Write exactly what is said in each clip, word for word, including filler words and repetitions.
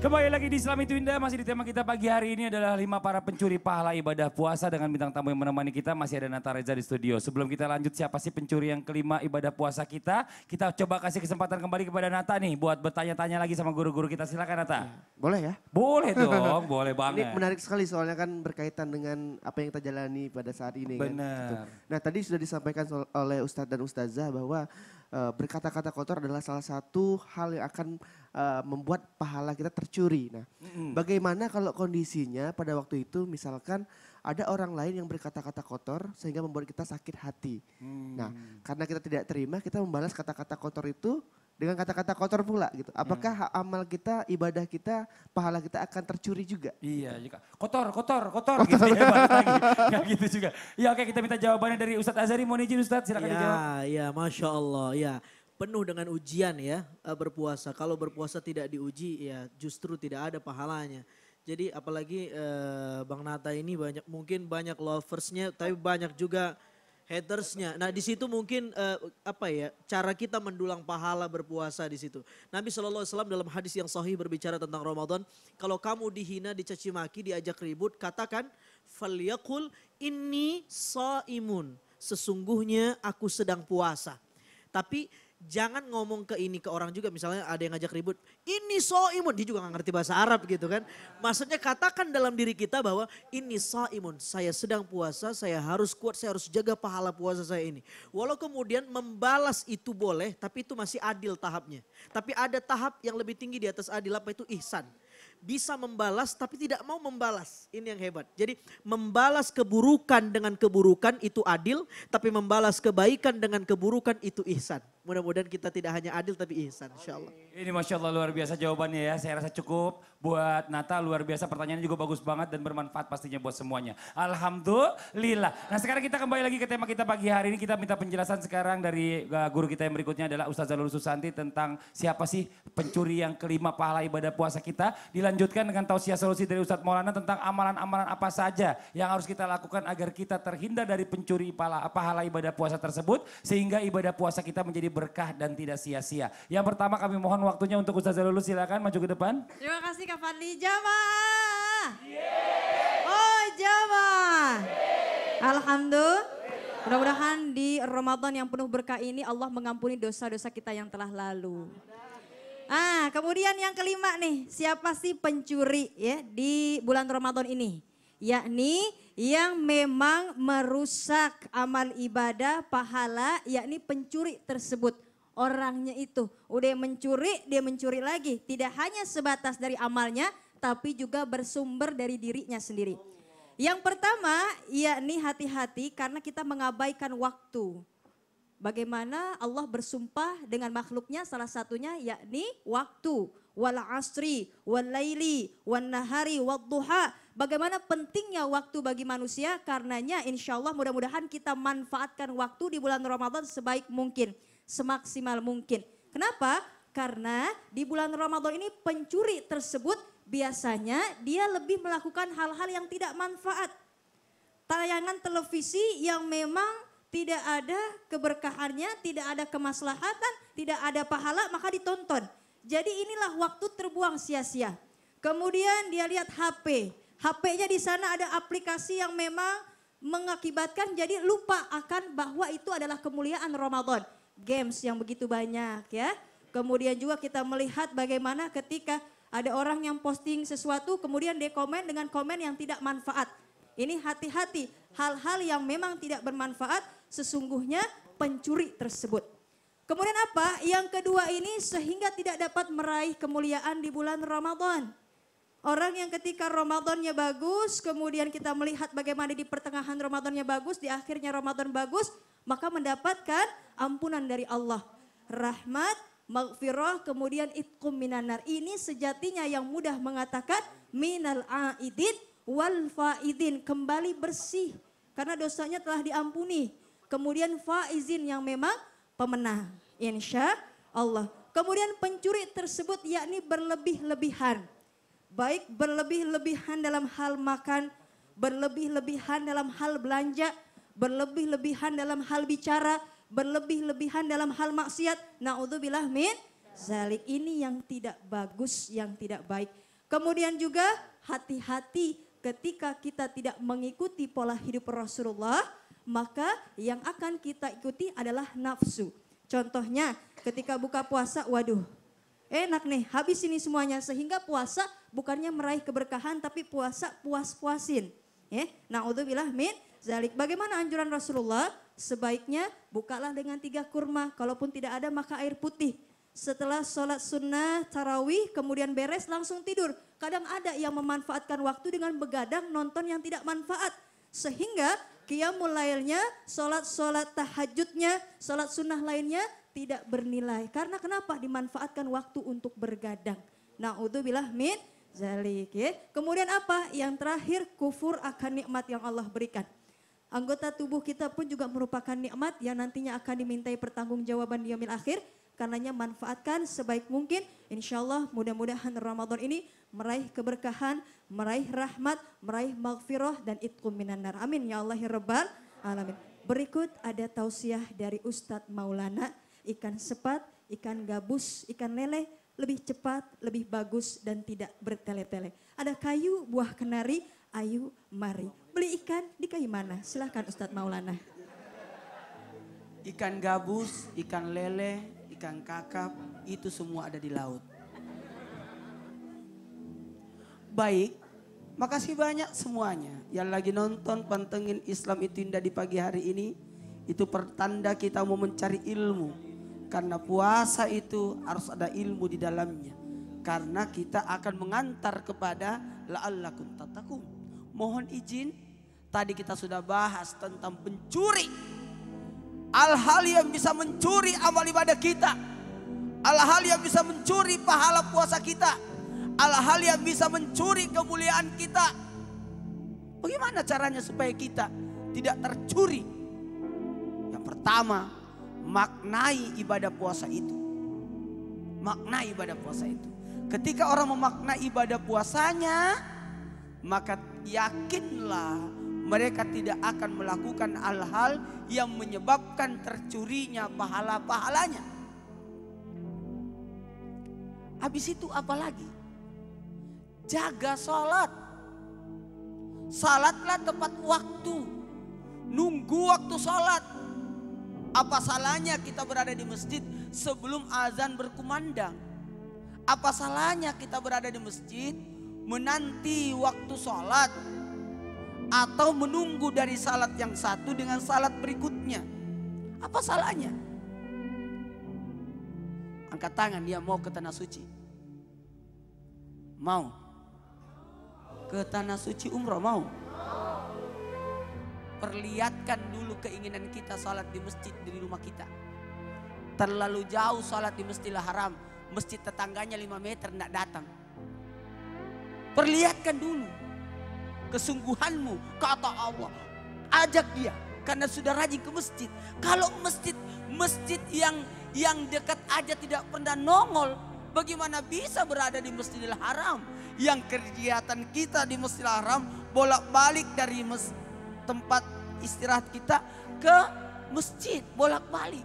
Kembali lagi di Islam Itu Indah, masih di tema kita pagi hari ini adalah lima para pencuri pahala ibadah puasa dengan bintang tamu yang menemani kita. Masih ada Nata Reza di studio. Sebelum kita lanjut siapa sih pencuri yang kelima ibadah puasa kita, kita coba kasih kesempatan kembali kepada Nata nih buat bertanya-tanya lagi sama guru-guru kita. Silakan Nata. Boleh ya? Boleh dong, boleh banget. Ini menarik sekali soalnya kan berkaitan dengan apa yang kita jalani pada saat ini. Benar. Kan, gitu. Nah tadi sudah disampaikan oleh Ustadz dan Ustazah bahwa uh, berkata-kata kotor adalah salah satu hal yang akan uh, membuat pahala kita tercuri. Nah mm-hmm. bagaimana kalau kondisinya pada waktu itu misalkan ada orang lain yang berkata-kata kotor sehingga membuat kita sakit hati. Hmm. Nah karena kita tidak terima kita membalas kata-kata kotor itu dengan kata-kata kotor pula gitu. Apakah hmm. amal kita, ibadah kita, pahala kita akan tercuri juga? Iya, juga. Kotor, kotor, kotor, kotor. Gitu ya, balik lagi. Gak gitu juga. Ya oke, kita minta jawabannya dari Ustadz Azhari. Mohon izin Ustadz, silakan ya, dijawab. Ya, Masya Allah. Ya, penuh dengan ujian ya berpuasa. Kalau berpuasa tidak diuji, ya justru tidak ada pahalanya. Jadi apalagi eh, Bang Nata ini banyak, mungkin banyak loversnya, tapi banyak juga hatersnya. Nah di situ mungkin uh, apa ya cara kita mendulang pahala berpuasa di situ. Nabi shallallahu alaihi wasallam dalam hadis yang sahih berbicara tentang Ramadan. Kalau kamu dihina, dicaci maki, diajak ribut, katakan falyaqul inni shaimun. Sesungguhnya aku sedang puasa. Tapi jangan ngomong ke ini ke orang juga, misalnya ada yang ngajak ribut, ini shaimun, dia juga gak ngerti bahasa Arab gitu kan. Maksudnya katakan dalam diri kita bahwa ini shaimun, saya sedang puasa, saya harus kuat, saya harus jaga pahala puasa saya ini. Walau kemudian membalas itu boleh, tapi itu masih adil tahapnya. Tapi ada tahap yang lebih tinggi di atas adil, apa itu ihsan. Bisa membalas tapi tidak mau membalas. Ini yang hebat. Jadi membalas keburukan dengan keburukan itu adil. Tapi membalas kebaikan dengan keburukan itu ihsan. Mudah-mudahan kita tidak hanya adil tapi ihsan, insya Allah. Ini Masya Allah luar biasa jawabannya ya. Saya rasa cukup buat Nata, luar biasa. Pertanyaannya juga bagus banget dan bermanfaat pastinya buat semuanya. Alhamdulillah. Nah sekarang kita kembali lagi ke tema kita pagi hari ini. Kita minta penjelasan sekarang dari uh, guru kita yang berikutnya adalah Ustazah Lulu Susanti tentang siapa sih pencuri yang kelima pahala ibadah puasa kita. Dilanjutkan dengan tausiah solusi dari Ustadz Maulana tentang amalan-amalan apa saja yang harus kita lakukan agar kita terhindar dari pencuri pahala, pahala ibadah puasa tersebut. Sehingga ibadah puasa kita menjadi berkah dan tidak sia-sia. Yang pertama kami mohon waktunya untuk Ustazah Lulu, silakan maju ke depan. Terima kasih Kak Fadli. Jamaah. Oh jamaah. Alhamdulillah. Mudah-mudahan di Ramadan yang penuh berkah ini Allah mengampuni dosa-dosa kita yang telah lalu. Ah, kemudian yang kelima nih, siapa sih pencuri ya di bulan Ramadan ini? Yakni yang memang merusak amal ibadah, pahala, yakni pencuri tersebut. Orangnya itu udah mencuri, dia mencuri lagi. Tidak hanya sebatas dari amalnya, tapi juga bersumber dari dirinya sendiri. Yang pertama, yakni hati-hati karena kita mengabaikan waktu. Bagaimana Allah bersumpah dengan makhluknya, salah satunya yakni waktu. Wal asri, wal laili, wan nahari, wad duha. Bagaimana pentingnya waktu bagi manusia, karenanya insya Allah mudah-mudahan kita manfaatkan waktu di bulan Ramadan sebaik mungkin. Semaksimal mungkin. Kenapa? Karena di bulan Ramadan ini pencuri tersebut biasanya dia lebih melakukan hal-hal yang tidak manfaat. Tayangan televisi yang memang tidak ada keberkahannya, tidak ada kemaslahatan, tidak ada pahala, maka ditonton. Jadi inilah waktu terbuang sia-sia. Kemudian dia lihat H P. H P-nya di sana ada aplikasi yang memang mengakibatkan jadi lupa akan bahwa itu adalah kemuliaan Ramadan. Games yang begitu banyak ya. Kemudian juga kita melihat bagaimana ketika ada orang yang posting sesuatu kemudian dia komen dengan komen yang tidak manfaat. Ini hati-hati, hal-hal yang memang tidak bermanfaat sesungguhnya pencuri tersebut. Kemudian apa? Yang kedua ini sehingga tidak dapat meraih kemuliaan di bulan Ramadan. Orang yang ketika Ramadannya bagus, kemudian kita melihat bagaimana di pertengahan Ramadannya bagus, di akhirnya Ramadan bagus, maka mendapatkan ampunan dari Allah. Rahmat, maghfirah, kemudian itqum minanar. Ini sejatinya yang mudah mengatakan minal aidin wal faidin, kembali bersih karena dosanya telah diampuni. Kemudian faizin yang memang pemenang, insya Allah. Kemudian pencuri tersebut yakni berlebih-lebihan. Baik berlebih-lebihan dalam hal makan, berlebih-lebihan dalam hal belanja, berlebih-lebihan dalam hal bicara, berlebih-lebihan dalam hal maksiat. Na'udzubillah min zalik. Ini yang tidak bagus, yang tidak baik. Kemudian juga hati-hati ketika kita tidak mengikuti pola hidup Rasulullah, maka yang akan kita ikuti adalah nafsu. Contohnya ketika buka puasa, waduh enak nih habis ini semuanya. Sehingga puasa bukannya meraih keberkahan tapi puasa puas-puasin. Ya, na'udzubillah min zalik. Bagaimana anjuran Rasulullah? Sebaiknya bukalah dengan tiga kurma. Kalaupun tidak ada maka air putih. Setelah sholat sunnah tarawih kemudian beres langsung tidur. Kadang ada yang memanfaatkan waktu dengan begadang nonton yang tidak manfaat. Sehingga qiyamul lailnya, sholat-sholat tahajudnya, sholat sunnah lainnya tidak bernilai. Karena kenapa? Dimanfaatkan waktu untuk bergadang. Na'udzubillah min zalik. Ya. Kemudian apa? Yang terakhir kufur akan nikmat yang Allah berikan. Anggota tubuh kita pun juga merupakan nikmat yang nantinya akan dimintai pertanggungjawaban di yaumil akhir. Karenanya manfaatkan sebaik mungkin. Insya Allah mudah-mudahan Ramadan ini meraih keberkahan, meraih rahmat, meraih maghfirah dan itqum minan nar. Amin ya Allah ya Rabbal alamin. Berikut ada tausiah dari Ustadz Maulana. Ikan sepat, ikan gabus, ikan lele lebih cepat, lebih bagus dan tidak bertele-tele. Ada kayu, buah kenari, ayo mari. Beli ikan di kayu mana? Silahkan Ustadz Maulana. Ikan gabus, ikan lele, ikan kakap, itu semua ada di laut. Baik, makasih banyak semuanya. Yang lagi nonton pantengin Islam itu indah di pagi hari ini. Itu pertanda kita mau mencari ilmu. Karena puasa itu harus ada ilmu di dalamnya. Karena kita akan mengantar kepada la'allakum tattaqun. Mohon izin, tadi kita sudah bahas tentang pencuri. Hal-hal yang bisa mencuri amal ibadah kita. Hal-hal yang bisa mencuri pahala puasa kita. Hal-hal yang bisa mencuri kemuliaan kita. Bagaimana caranya supaya kita tidak tercuri? Yang pertama, maknai ibadah puasa itu. Maknai ibadah puasa itu. Ketika orang memaknai ibadah puasanya, maka yakinlah mereka tidak akan melakukan hal-hal yang menyebabkan tercurinya pahala-pahalanya. Habis itu apa lagi? Jaga sholat. Salatlah tepat waktu. Nunggu waktu sholat. Apa salahnya kita berada di masjid sebelum azan berkumandang? Apa salahnya kita berada di masjid menanti waktu sholat? Atau menunggu dari salat yang satu dengan salat berikutnya? Apa salahnya? Angkat tangan, dia mau ke tanah suci. Mau? Ke tanah suci umroh mau? Perlihatkan dulu keinginan kita salat di masjid di rumah kita. Terlalu jauh salat di Masjidil Haram. Masjid tetangganya lima meter tidak datang. Perlihatkan dulu kesungguhanmu, kata Allah. Ajak dia karena sudah rajin ke masjid. Kalau masjid masjid yang yang dekat aja tidak pernah nongol, bagaimana bisa berada di Masjidil Haram? Yang kegiatan kita di Masjidil Haram bolak-balik dari mes, tempat istirahat kita ke masjid, bolak-balik.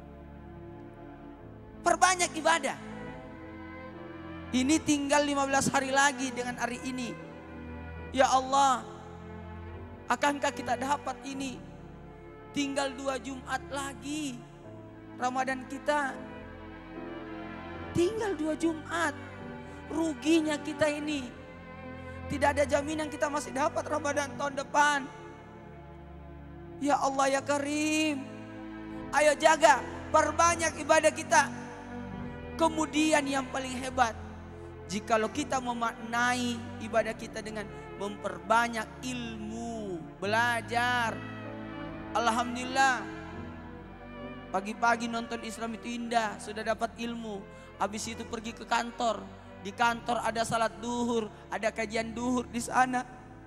Perbanyak ibadah. Ini tinggal lima belas hari lagi dengan hari ini. Ya Allah, akankah kita dapat ini? Tinggal dua Jumat lagi Ramadan kita. Tinggal dua Jumat. Ruginya kita ini. Tidak ada jaminan kita masih dapat Ramadan tahun depan. Ya Allah ya Karim. Ayo jaga, perbanyak ibadah kita. Kemudian yang paling hebat, jikalau kita memaknai ibadah kita dengan memperbanyak ilmu, belajar. Alhamdulillah, pagi-pagi nonton Islam itu indah, sudah dapat ilmu. Habis itu pergi ke kantor. Di kantor ada salat duhur, ada kajian duhur di sana.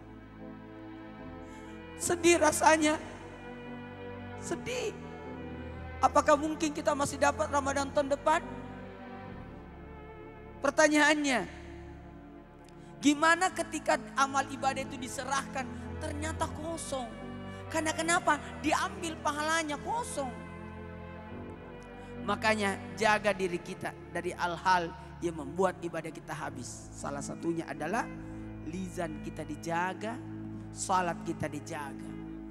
Sedih rasanya. Sedih. Apakah mungkin kita masih dapat Ramadan tahun depan? Pertanyaannya, gimana ketika amal ibadah itu diserahkan ternyata kosong? Karena kenapa? Diambil pahalanya kosong. Makanya jaga diri kita dari hal-hal yang membuat ibadah kita habis. Salah satunya adalah lisan kita dijaga, salat kita dijaga.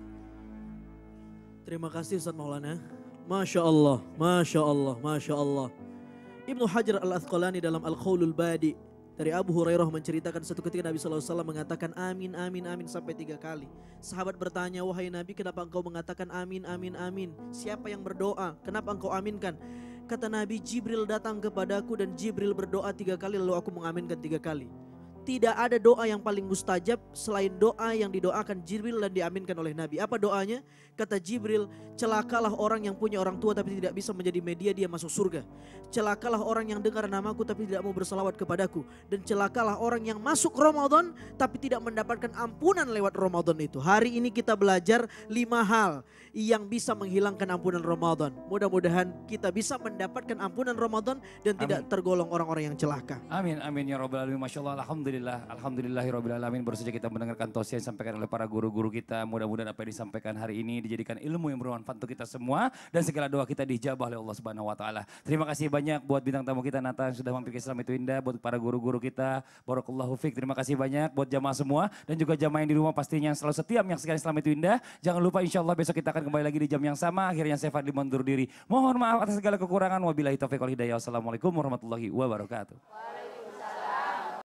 Terima kasih Ustaz Maulana. Masya Allah, Masya Allah, Masya Allah. Ibnu Hajar Al-Asqalani dalam Al-Qaulul Badi dari Abu Hurairah menceritakan satu ketika Nabi shallallahu alaihi wasallam mengatakan amin, amin, amin sampai tiga kali. Sahabat bertanya, wahai Nabi kenapa engkau mengatakan amin, amin, amin? Siapa yang berdoa? Kenapa engkau aminkan? Kata Nabi, Jibril datang kepadaku dan Jibril berdoa tiga kali lalu aku mengaminkan tiga kali. Tidak ada doa yang paling mustajab selain doa yang didoakan Jibril dan diaminkan oleh Nabi. Apa doanya? Kata Jibril, celakalah orang yang punya orang tua tapi tidak bisa menjadi media dia masuk surga. Celakalah orang yang dengar namaku tapi tidak mau bersalawat kepadaku. Dan celakalah orang yang masuk Ramadan tapi tidak mendapatkan ampunan lewat Ramadan itu. Hari ini kita belajar lima hal yang bisa menghilangkan ampunan Ramadan. Mudah-mudahan kita bisa mendapatkan ampunan Ramadan dan tidak tergolong orang-orang yang celaka. Amin, amin ya Rabbal Alamin. Masya Allah, Alhamdulillah, Alhamdulillahirabbil alamin. Baru saja kita mendengarkan tausiah yang disampaikan oleh para guru-guru kita. Mudah-mudahan apa yang disampaikan hari ini dijadikan ilmu yang bermanfaat untuk kita semua. Dan segala doa kita dijabah oleh Allah Subhanahu Wa Taala. Terima kasih banyak buat bintang tamu kita Nata yang sudah mampir ke Islam Itu Indah. Buat para guru-guru kita, barakallahu fiik. Terima kasih banyak buat jamaah semua. Dan juga jamaah yang di rumah pastinya yang selalu setia menyaksikan Islam Itu Indah. Jangan lupa insya Allah besok kita akan kembali lagi di jam yang sama. Akhirnya saya Fadli mundur diri. Mohon maaf atas segala kekurangan. Wabillahi taufiq wal hidayah. Wassalamualaikum warahmatullahi wabarakatuh.